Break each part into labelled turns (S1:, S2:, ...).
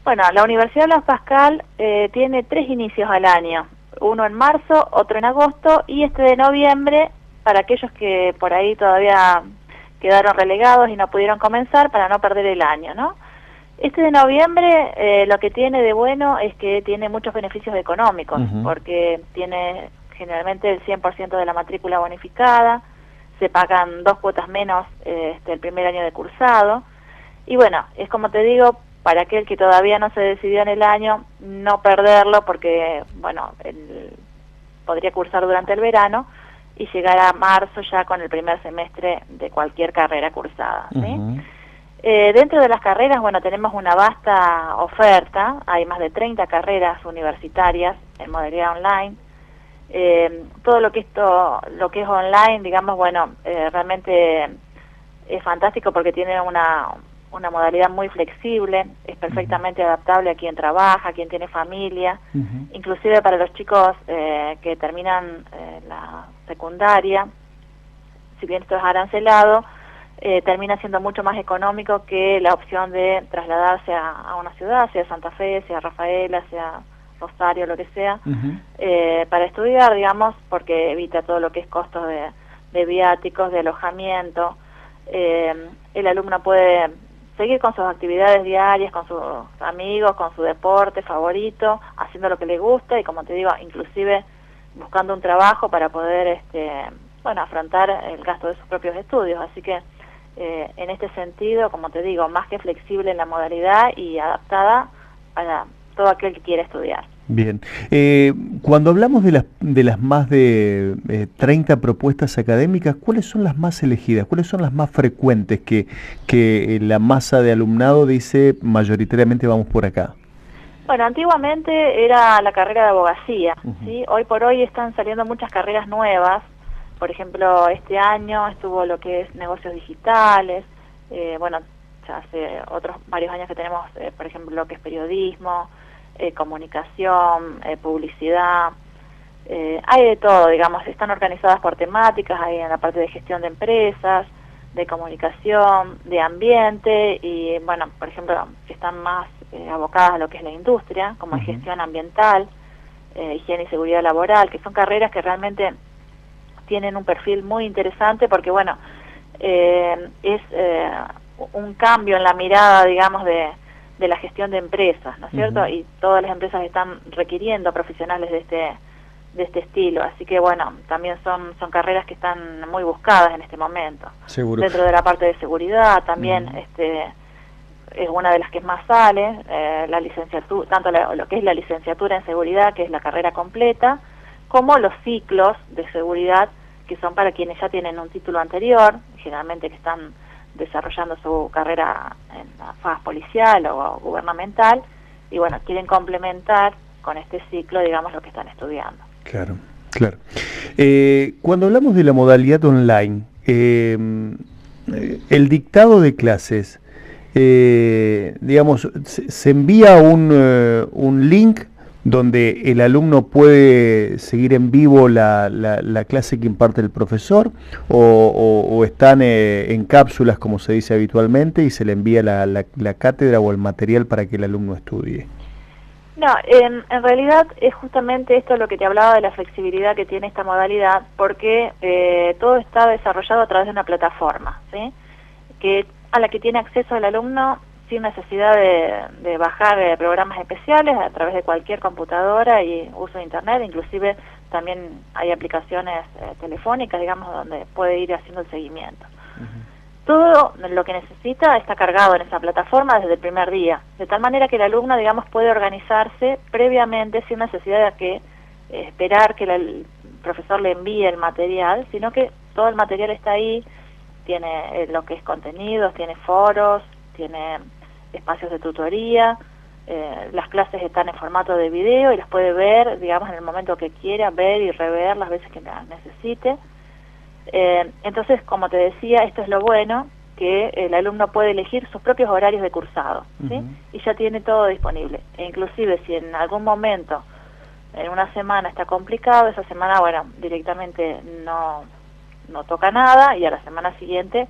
S1: Bueno, la Universidad Blas Pascal tiene 3 inicios al año, uno en marzo, otro en agosto y este de noviembre para aquellos que por ahí todavía quedaron relegados y no pudieron comenzar para no perder el año, ¿no? Este de noviembre lo que tiene de bueno es que tiene muchos beneficios económicos, porque tiene generalmente el 100% de la matrícula bonificada, se pagan 2 cuotas menos el primer año de cursado, y bueno, es como te digo, para aquel que todavía no se decidió en el año, no perderlo porque, bueno, podría cursar durante el verano y llegar a marzo ya con el primer semestre de cualquier carrera cursada, ¿sí? Dentro de las carreras, bueno, tenemos una vasta oferta, hay más de 30 carreras universitarias en modalidad online. Todo lo que es online, digamos, bueno, realmente es fantástico porque tiene una modalidad muy flexible, es perfectamente adaptable a quien trabaja, a quien tiene familia, inclusive para los chicos que terminan la secundaria, si bien esto es arancelado, termina siendo mucho más económico que la opción de trasladarse a una ciudad, sea Santa Fe, sea Rafaela, sea Rosario, lo que sea, para estudiar, digamos, porque evita todo lo que es costos de viáticos, de alojamiento. El alumno puede seguir con sus actividades diarias, con sus amigos, con su deporte favorito, haciendo lo que le gusta y, como te digo, inclusive buscando un trabajo para poder bueno, afrontar el gasto de sus propios estudios. Así que en este sentido, como te digo, más que flexible en la modalidad y adaptada para todo aquel que quiera estudiar.
S2: Bien. Cuando hablamos de las más de 30 propuestas académicas, ¿cuáles son las más elegidas? ¿Cuáles son las más frecuentes que la masa de alumnado dice mayoritariamente vamos por acá?
S1: Bueno, antiguamente era la carrera de abogacía, ¿sí? Hoy por hoy están saliendo muchas carreras nuevas. Por ejemplo, este año estuvo lo que es negocios digitales, bueno, ya hace varios años que tenemos, por ejemplo, lo que es periodismo, comunicación, publicidad, hay de todo, digamos, están organizadas por temáticas, hay en la parte de gestión de empresas, de comunicación, de ambiente y, bueno, por ejemplo, que están más abocadas a lo que es la industria, como gestión ambiental, higiene y seguridad laboral, que son carreras que realmente tienen un perfil muy interesante porque, bueno, es un cambio en la mirada, digamos, de la gestión de empresas, ¿no es cierto? Y todas las empresas están requiriendo profesionales de este estilo, así que, bueno, también son carreras que están muy buscadas en este momento.
S2: Seguro.
S1: Dentro de la parte de seguridad también es una de las que más sale, la licenciatura, tanto lo que es la licenciatura en seguridad, que es la carrera completa, como los ciclos de seguridad, que son para quienes ya tienen un título anterior, generalmente que están desarrollando su carrera en la faz policial o gubernamental, y bueno, quieren complementar con este ciclo, digamos, lo que están estudiando.
S2: Claro, claro. Cuando hablamos de la modalidad online, el dictado de clases, digamos, se envía un link donde el alumno puede seguir en vivo la clase que imparte el profesor o están en cápsulas, como se dice habitualmente, y se le envía la cátedra o el material para que el alumno estudie.
S1: No, en realidad es justamente esto lo que te hablaba de la flexibilidad que tiene esta modalidad, porque todo está desarrollado a través de una plataforma, ¿sí? A la que tiene acceso el alumno sin necesidad de bajar programas especiales a través de cualquier computadora y uso de internet. Inclusive también hay aplicaciones telefónicas, digamos, donde puede ir haciendo el seguimiento. Todo lo que necesita está cargado en esa plataforma desde el primer día, de tal manera que el alumno, digamos, puede organizarse previamente sin necesidad de esperar que el profesor le envíe el material, sino que todo el material está ahí, tiene lo que es contenidos, tiene foros, tiene espacios de tutoría, las clases están en formato de video y las puede ver, digamos, en el momento que quiera, ver y rever las veces que las necesite. Entonces, como te decía, esto es lo bueno, que el alumno puede elegir sus propios horarios de cursado, ¿sí? Y ya tiene todo disponible. E inclusive si en algún momento, en una semana está complicado, esa semana, bueno, directamente no toca nada y a la semana siguiente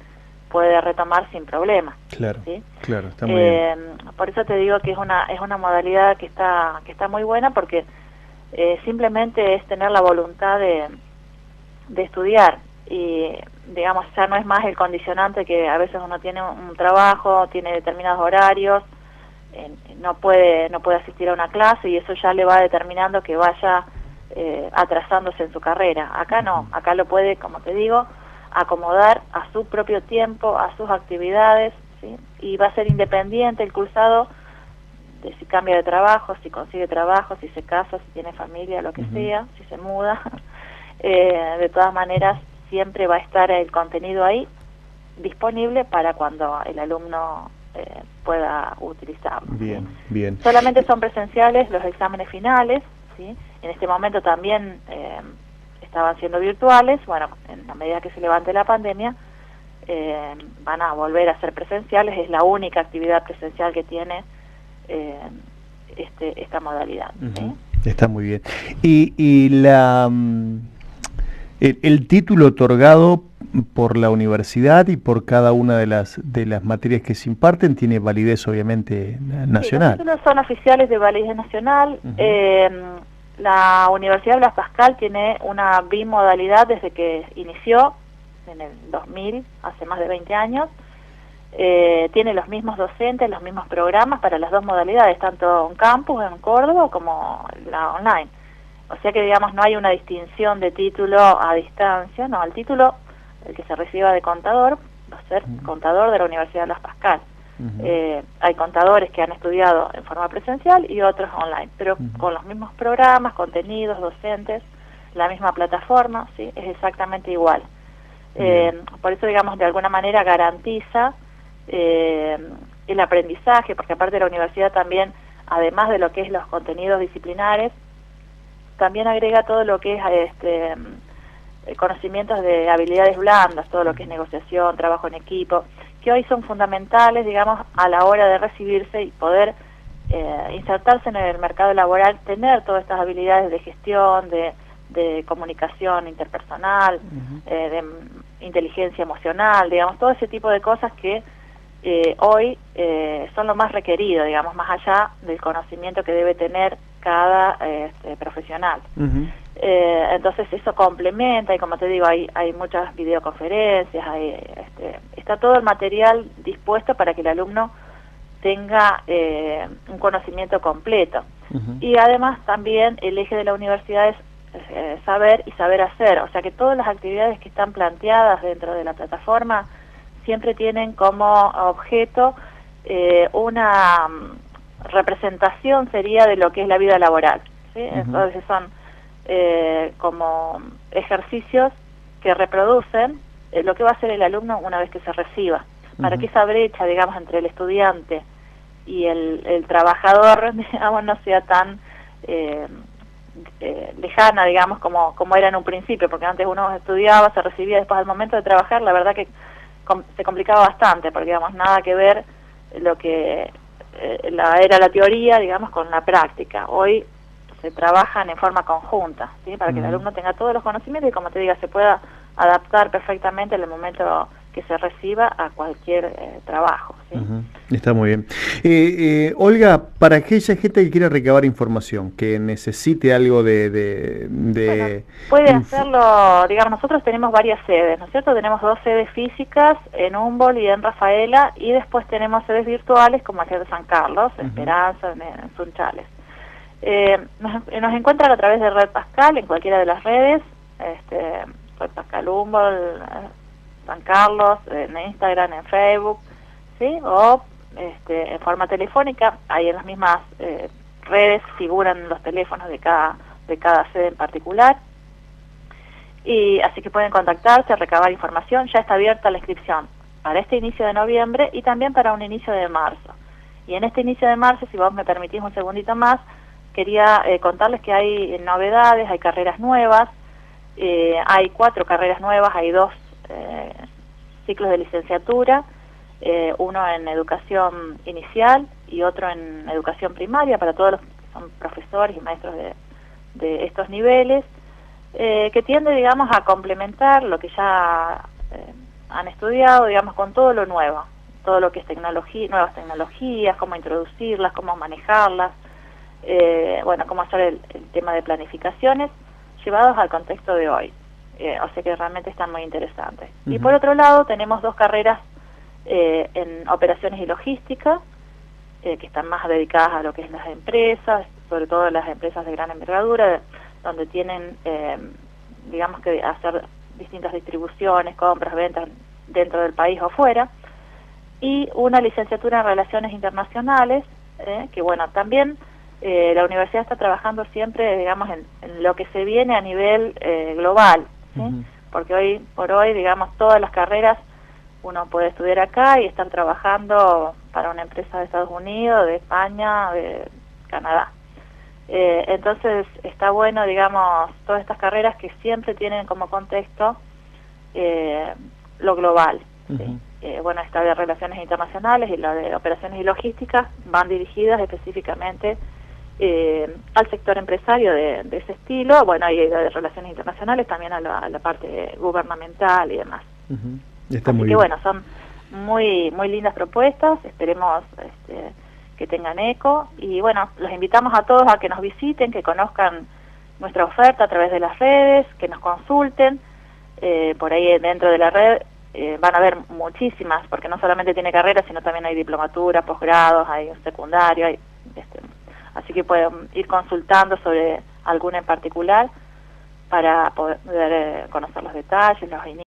S1: puede retomar sin problema.
S2: Claro,
S1: ¿sí?
S2: Claro, está muy bien.
S1: Por eso te digo que es una modalidad que está muy buena, porque simplemente es tener la voluntad de estudiar, y digamos ya no es más el condicionante que a veces uno tiene un trabajo, tiene determinados horarios, no puede asistir a una clase, y eso ya le va determinando que vaya atrasándose en su carrera. Acá no, acá lo puede, como te digo, acomodar a su propio tiempo, a sus actividades, ¿sí? Y va a ser independiente el cursado de si cambia de trabajo, si consigue trabajo, si se casa, si tiene familia, lo que sea, si se muda. De todas maneras, siempre va a estar el contenido ahí disponible para cuando el alumno pueda utilizarlo.
S2: Bien,
S1: ¿sí?
S2: bien.
S1: Solamente son presenciales los exámenes finales, ¿sí? En este momento también estaban siendo virtuales. Bueno, en la medida que se levante la pandemia, van a volver a ser presenciales. Es la única actividad presencial que tiene esta modalidad. ¿sí?
S2: Está muy bien. Y el título otorgado por la universidad y por cada una de las materias que se imparten tiene validez, obviamente, nacional.
S1: Sí, los títulos son oficiales de validez nacional. La Universidad Blas Pascal tiene una bimodalidad desde que inició en el 2000, hace más de 20 años. Tiene los mismos docentes, los mismos programas para las dos modalidades, tanto en campus, en Córdoba, como la online. O sea que, digamos, no hay una distinción de título a distancia. No, el título, el que se reciba de contador, va a ser contador de la Universidad Blas Pascal. Hay contadores que han estudiado en forma presencial y otros online, pero con los mismos programas, contenidos, docentes, la misma plataforma, ¿sí? Es exactamente igual. Por eso, digamos, de alguna manera garantiza el aprendizaje, porque aparte la universidad también, además de lo que es los contenidos disciplinares, también agrega todo lo que es conocimientos de habilidades blandas, todo lo que es negociación, trabajo en equipo, que hoy son fundamentales, digamos, a la hora de recibirse y poder insertarse en el mercado laboral, tener todas estas habilidades de gestión, de comunicación interpersonal, de inteligencia emocional, digamos, todo ese tipo de cosas que hoy son lo más requerido, digamos, más allá del conocimiento que debe tener cada profesional. Entonces eso complementa, y como te digo, hay muchas videoconferencias, está todo el material dispuesto para que el alumno tenga un conocimiento completo. Y además también el eje de la universidad es saber y saber hacer, o sea que todas las actividades que están planteadas dentro de la plataforma siempre tienen como objeto una representación, sería, de lo que es la vida laboral, ¿sí? Entonces son como ejercicios que reproducen lo que va a hacer el alumno una vez que se reciba, para que esa brecha, digamos, entre el estudiante y el trabajador, digamos, no sea tan lejana, digamos, como era en un principio, porque antes uno estudiaba, se recibía, después al momento de trabajar, la verdad que se complicaba bastante, porque, digamos, nada que ver lo que era la teoría, digamos, con la práctica. Hoy se trabajan en forma conjunta, ¿sí? Para que el alumno tenga todos los conocimientos y, como te diga, se pueda adaptar perfectamente en el momento que se reciba a cualquier trabajo, ¿sí?
S2: Está muy bien. Olga, para aquella gente que quiera recabar información, que necesite algo
S1: bueno, puede hacerlo, digamos, nosotros tenemos varias sedes, ¿no es cierto? Tenemos 2 sedes físicas, en Humboldt y en Rafaela, y después tenemos sedes virtuales como aquí de San Carlos, Esperanza, en Sunchales. Nos encuentran a través de Red Pascal en cualquiera de las redes, Red Pascal Humboldt, San Carlos, en Instagram, en Facebook, ¿sí? O en forma telefónica, ahí en las mismas redes figuran los teléfonos de cada sede en particular, y así que pueden contactarse, recabar información. Ya está abierta la inscripción para este inicio de noviembre y también para un inicio de marzo. Y en este inicio de marzo, si vos me permitís un segundito más, quería contarles que hay novedades, hay carreras nuevas, hay 4 carreras nuevas, hay 2 ciclos de licenciatura, uno en educación inicial y otro en educación primaria, para todos los que son profesores y maestros de estos niveles, que tiende, digamos, a complementar lo que ya han estudiado, digamos, con todo lo nuevo, todo lo que es tecnología, nuevas tecnologías, cómo introducirlas, cómo manejarlas, bueno, cómo hacer el tema de planificaciones, llevados al contexto de hoy. O sea que realmente están muy interesantes. Y por otro lado, tenemos 2 carreras en operaciones y logística, que están más dedicadas a lo que es las empresas, sobre todo las empresas de gran envergadura, donde tienen, digamos que hacer distintas distribuciones, compras, ventas dentro del país o fuera, y una licenciatura en Relaciones Internacionales, que bueno, también la universidad está trabajando siempre, digamos, en lo que se viene a nivel global, ¿sí? Porque hoy por hoy, digamos, todas las carreras uno puede estudiar acá y estar trabajando para una empresa de Estados Unidos, de España, de Canadá. Entonces está bueno, digamos, todas estas carreras que siempre tienen como contexto lo global. ¿Sí? Bueno, esta de Relaciones Internacionales y la de Operaciones y Logística van dirigidas específicamente al sector empresario de ese estilo, bueno, y la de Relaciones Internacionales también a la parte gubernamental y demás.
S2: Está
S1: Así
S2: muy
S1: que
S2: bien.
S1: bueno, son muy lindas propuestas, esperemos que tengan eco, y bueno, los invitamos a todos a que nos visiten, que conozcan nuestra oferta a través de las redes, que nos consulten, por ahí dentro de la red van a haber muchísimas, porque no solamente tiene carreras, sino también hay diplomatura, posgrados, hay un secundario, hay, así que pueden ir consultando sobre alguna en particular para poder conocer los detalles, los inicios.